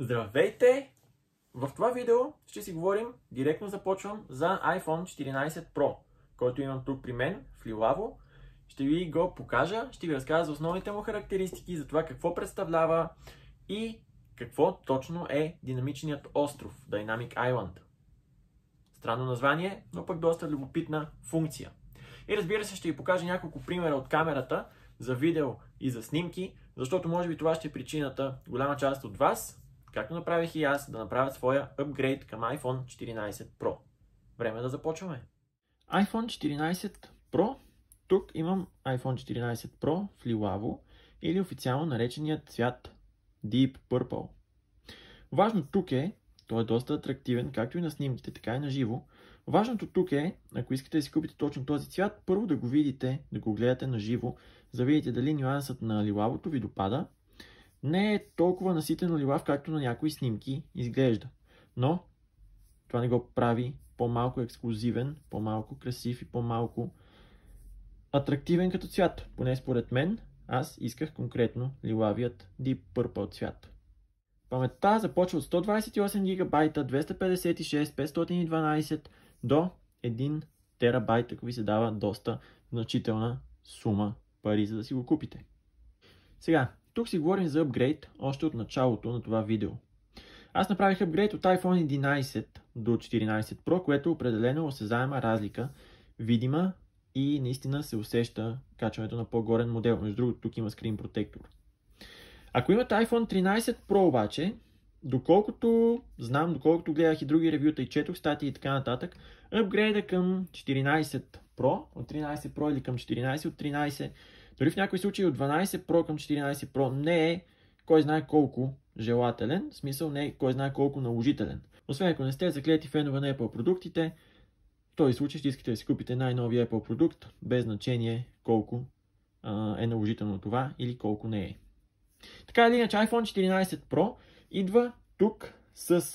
Здравейте! В това видео ще си говорим, директно започвам за iPhone 14 Pro, който имам тук при мен в лилаво. Ще ви го покажа, ще ви разкажа за основните му характеристики, за това какво представлява и какво точно е динамичният остров, Dynamic Island. Странно название, но пък доста любопитна функция. И разбира се, ще ви покажа няколко примера от камерата за видео и за снимки, защото може би това ще е причината голяма част от вас, както направих и аз, да направят своя апгрейд към iPhone 14 Pro. Време да започваме. iPhone 14 Pro. Тук имам iPhone 14 Pro в лилаво или официално нареченият цвят Deep Purple. Важно тук е, той е доста атрактивен, както и на снимките, така и на живо. Важното тук е, ако искате да си купите точно този цвят, първо да го видите, да го гледате на живо, за да видите дали нюансът на лилавото ви допада. Не е толкова наситено лилав, както на някои снимки изглежда. Но това не го прави по-малко ексклузивен, по-малко красив и по-малко атрактивен като цвят. Поне според мен, аз исках конкретно лилавият Deep Purple цвят. Паметта започва от 128 ГБ, 256, 512 до 1 терабайт, ако ви се дава доста значителна сума пари, за да си го купите. Сега, тук си говорим за апгрейд още от началото на това видео. Аз направих апгрейд от iPhone 11 до 14 Pro, което определено е осезаема разлика, видима и наистина се усеща качването на по-горен модел. Между другото, тук има скрин протектор. Ако имате iPhone 13 Pro обаче, доколкото знам, доколкото гледах и други ревюта и четох статии и така нататък, апгрейда към 14 Pro, от 13 Pro или към 14 от 13, дори в някои случаи от 12 Pro към 14 Pro не е кой знае колко желателен, в смисъл не е кой знае колко наложителен. Освен ако не сте заклети фенове на Apple продуктите, в този случай ще искате да си купите най-новия Apple продукт, без значение колко е наложително това или колко не е. Така или иначе, iPhone 14 Pro идва тук с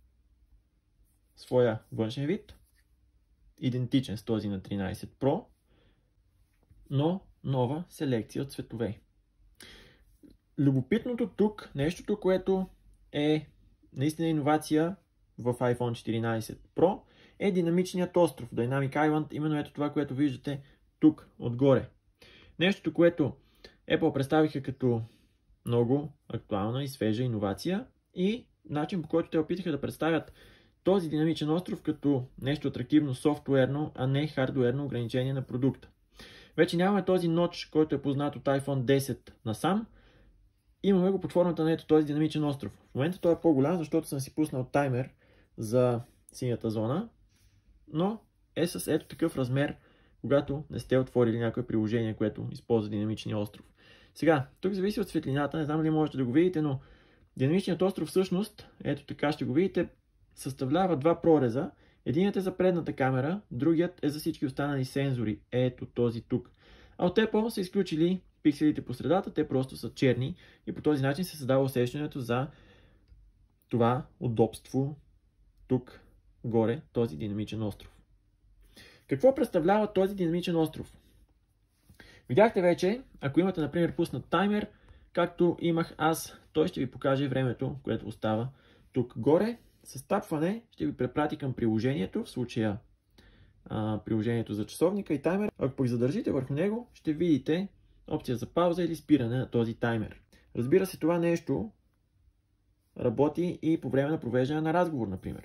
своя външен вид, идентичен с този на 13 Pro, но нова селекция от цветове. Любопитното тук, нещото, което е наистина иновация в iPhone 14 Pro, е динамичният остров, Dynamic Island, именно ето това, което виждате тук отгоре. Нещото, което Apple представиха като много актуална и свежа иновация и начин, по който те опитаха да представят този динамичен остров като нещо атрактивно софтуерно, а не хардуерно ограничение на продукта. Вече нямаме този ноч, който е познат от iPhone 10 насам. Имаме го под формата на ето този динамичен остров. В момента той е по-голям, защото съм си пуснал таймер за синята зона, но е с ето такъв размер, когато не сте отворили някое приложение, което използва динамичния остров. Сега, тук зависи от светлината, не знам дали можете да го видите, но динамичният остров всъщност, ето така ще го видите, съставлява два прореза. Единият е за предната камера, другият е за всички останали сензори. Ето този тук. А от Apple са изключили пикселите по средата, те просто са черни и по този начин се създава усещането за това удобство тук горе, този динамичен остров. Какво представлява този динамичен остров? Видяхте вече, ако имате, например, пуснат таймер, както имах аз, той ще ви покаже времето, което остава тук горе. С тапване ще ви препрати към приложението, в случая приложението за часовника и таймер. Ако пък задържите върху него, ще видите опция за пауза или спиране на този таймер. Разбира се, това нещо работи и по време на провеждане на разговор, например.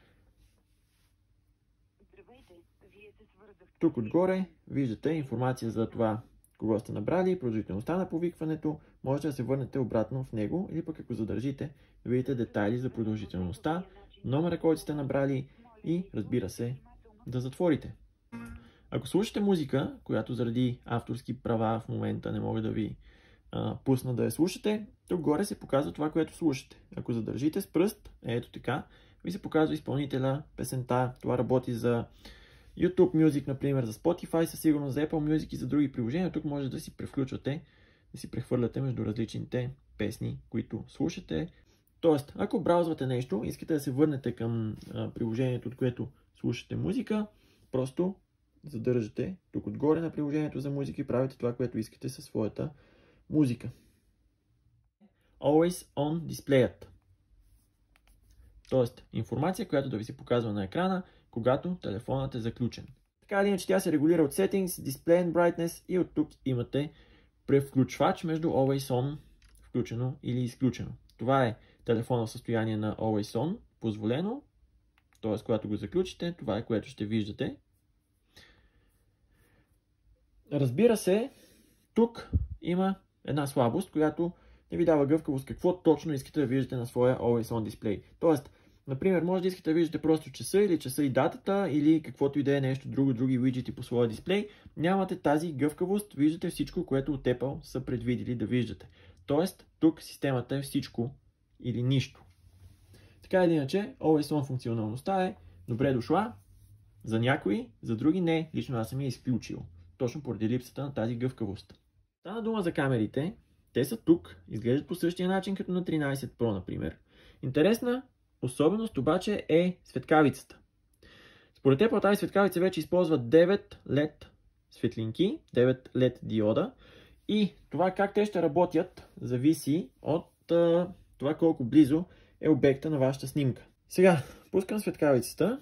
Тук отгоре виждате информация за това, кого сте набрали, продължителността на повикването. Можете да се върнете обратно в него или пък ако задържите, да видите детайли за продължителността, номера, който сте набрали и, разбира се, да затворите. Ако слушате музика, която заради авторски права в момента не мога да ви пусна да я слушате, тук горе се показва това, което слушате. Ако задържите с пръст, ето така, ви се показва изпълнителя, песента. Това работи за YouTube Music, например, за Spotify, със сигурност за Apple Music и за други приложения. Тук може да си превключвате, да си прехвърляте между различните песни, които слушате. Тоест, ако браузвате нещо, искате да се върнете към приложението, от което слушате музика, просто задържате тук отгоре на приложението за музика и правите това, което искате със своята музика. Always on дисплеят. Тоест информация, която да ви се показва на екрана, когато телефонът е заключен. Така или иначе тя се регулира от Settings, Display and Brightness и от тук имате превключвач между Always On, включено или изключено. Това е телефона в състояние на Always On, позволено, т.е. когато го заключите, това е което ще виждате. Разбира се, тук има една слабост, която не ви дава гъвкавост какво точно искате да виждате на своя Always On дисплей. Тоест, например, може да искате да виждате просто часа или часа и датата или каквото и да е нещо друго, други виджети по своя дисплей. Нямате тази гъвкавост, виждате всичко, което от Apple са предвидили да виждате. Тоест, тук системата е всичко или нищо. Така или иначе, Always On функционалността е добре дошла за някои, за други не. Лично аз съм я изключил. Точно поради липсата на тази гъвкавост. Стана дума за камерите. Те са тук, изглеждат по същия начин като на 13 Pro, например. Интересна особеност обаче е светкавицата. Според Apple тази светкавица вече използва 9 LED светлинки, 9 LED диода и това как те ще работят зависи от това колко близо е обекта на вашата снимка. Сега пускам светкавицата.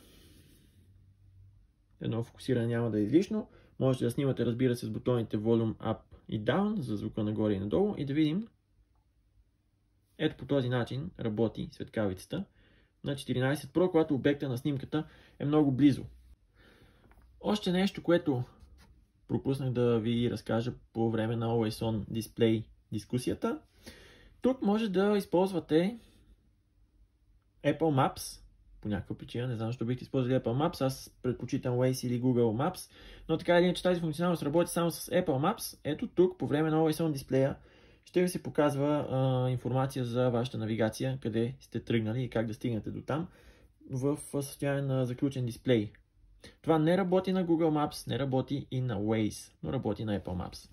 Едно фокусиране няма да е излишно. Можете да снимате, разбира се, с бутоните Volume Up и Down за звука нагоре и надолу и да видим. Ето по този начин работи светкавицата на 14 Pro, когато обекта на снимката е много близо. Още нещо, което пропуснах да ви разкажа по време на Always On Display дискусията. Тук може да използвате Apple Maps. По някаква причина, не знам защо бихте използвали Apple Maps, аз предпочитам Waze или Google Maps, но така или иначе тази функционалност работи само с Apple Maps. Ето тук, по време на Always On дисплея, ще ви се показва информация за вашата навигация, къде сте тръгнали и как да стигнете до там в състояние на заключен дисплей. Това не работи на Google Maps, не работи и на Waze, но работи на Apple Maps.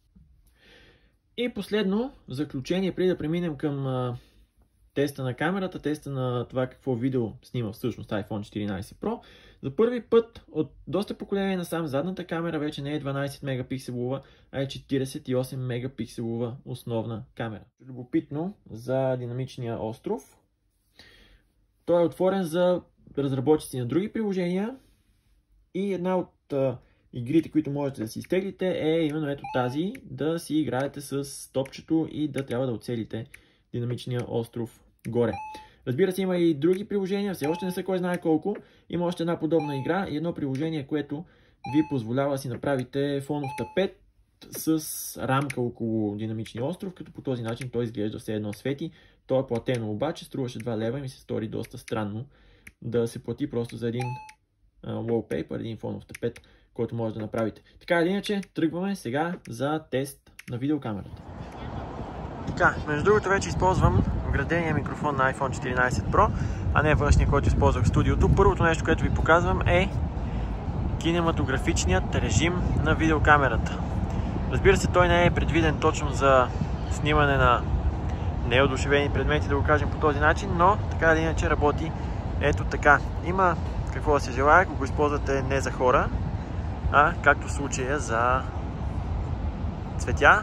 И последно, в заключение, преди да преминем към теста на камерата, теста на това какво видео снима всъщност iPhone 14 Pro. За първи път от доста поколения насам задната камера вече не е 12 мегапикселова, а е 48 мегапикселова основна камера. Любопитно за динамичния остров. Той е отворен за разработчици на други приложения и една от игрите, които можете да си изтеглите е именно ето тази, да си играете с топчето и да трябва да оцелите динамичния остров горе. Разбира се, има и други приложения, все още не са кой знае колко. Има още една подобна игра и едно приложение, което ви позволява да си направите фонов тапет с рамка около динамичния остров, като по този начин той изглежда все едно свети. То е платено обаче, струваше 2 лева и ми се стори доста странно да се плати просто за един wallpaper, един фонов тапет, който може да направите. Така или иначе, тръгваме сега за тест на видеокамерата. Така, между другото вече използвам вградения микрофон на iPhone 14 Pro, а не външния, който използвах в студиото. Първото нещо, което ви показвам е кинематографичният режим на видеокамерата. Разбира се, той не е предвиден точно за снимане на неодушевени предмети, да го кажем по този начин, но така или иначе работи ето така. Има какво да се желая, ако го използвате не за хора, а както в случая за цветя.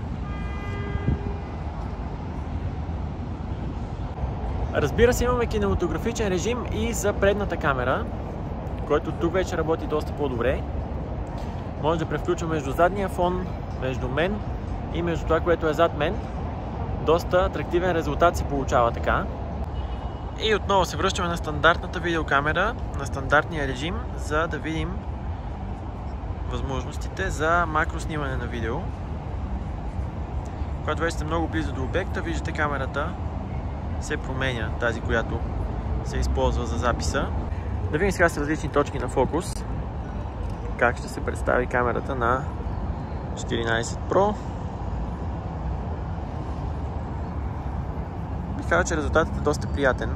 Разбира се, имаме кинематографичен режим и за предната камера, който тук вече работи доста по-добре. Може да превключва между задния фон, между мен и между това, което е зад мен. Доста атрактивен резултат се получава така. И отново се връщаме на стандартната видеокамера, на стандартния режим, за да видим възможностите за макроснимане на видео. Когато вече сте много близо до обекта, виждате камерата се променя, тази, която се използва за записа. Да видим сега с различни точки на фокус как ще се представи камерата на 14 Pro. Бих казал, че резултатът е доста приятен.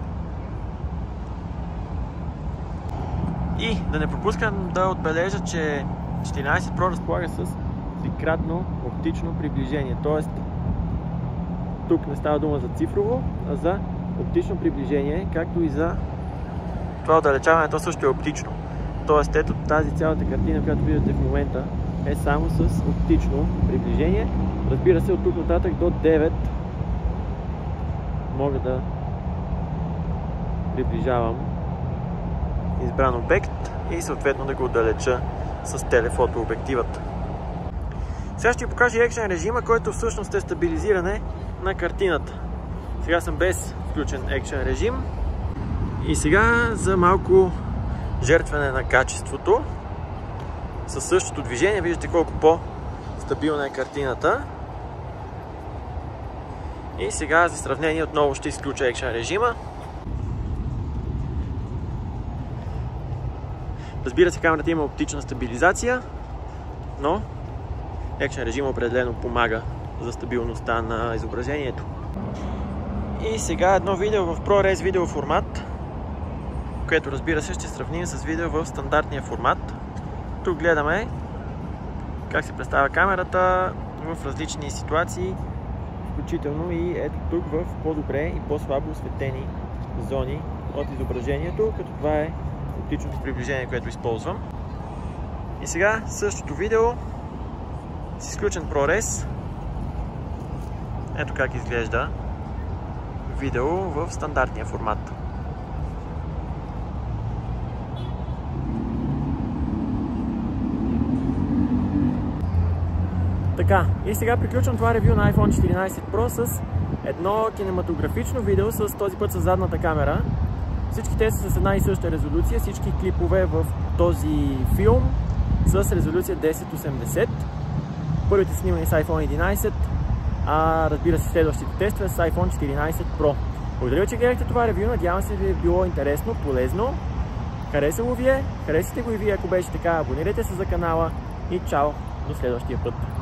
И да не пропускам да отбележа, че 14 Pro разполага с трикратно оптично приближение. Тоест, тук не става дума за цифрово, а за оптично приближение, както и за това отдалечаване, то също е оптично. Тоест, ето тази цялата картина, която виждате в момента, е само с оптично приближение. Разбира се, от тук нататък до 9 мога да приближавам избран обект и съответно да го отдалеча с телефото обективът. Сега ще ви покажа екшен режима, който всъщност е стабилизиране на картината. Сега съм без включен екшен режим и сега за малко жертване на качеството със същото движение. Виждате колко по-стабилна е картината. И сега за сравнение отново ще изключа екшен режима. Разбира се, камерата има оптична стабилизация, но екшен режим определено помага за стабилността на изображението. И сега едно видео в ProRes видео формат, което разбира се ще сравним с видео в стандартния формат. Тук гледаме как се представя камерата в различни ситуации, включително и ето тук в по-добре и по-слабо осветени зони от изображението, като това е оптичното приближение, което използвам. И сега същото видео с изключен ProRes. Ето как изглежда видео в стандартния формат. Така, и сега приключвам това ревю на iPhone 14 Pro с едно кинематографично видео, с този път с задната камера. Всички те са с една и съща резолюция, всички клипове в този филм с резолюция 1080. Първите са снимани с iPhone 11, а разбира се следващите тестове с iPhone 14 Pro. Благодаря, че гледахте това ревю, надявам се ви е било интересно, полезно. Харесало ви е, харесайте го и вие, ако беше така, абонирайте се за канала и чао, до следващия път.